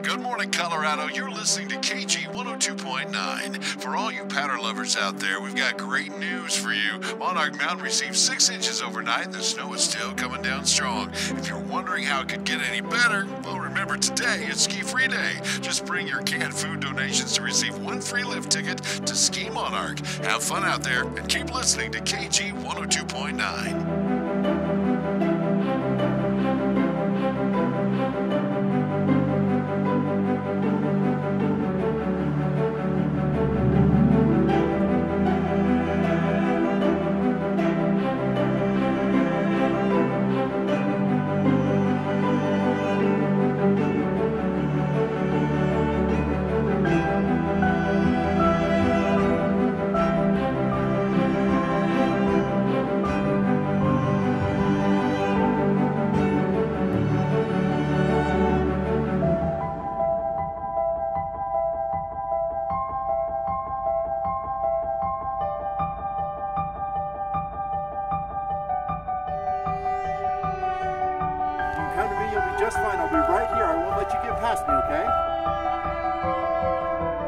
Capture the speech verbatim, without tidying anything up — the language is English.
Good morning, Colorado. You're listening to K G one oh two point nine. For all you powder lovers out there, we've got great news for you. Monarch Mountain received six inches overnight, and the snow is still coming down strong. If you're wondering how it could get any better, well, remember today is Ski Free Day. Just bring your canned food donations to receive one free lift ticket to Ski Monarch. Have fun out there, and keep listening to K G one oh two point nine. Come to me, you'll be just fine. I'll be right here. I won't let you get past me, okay?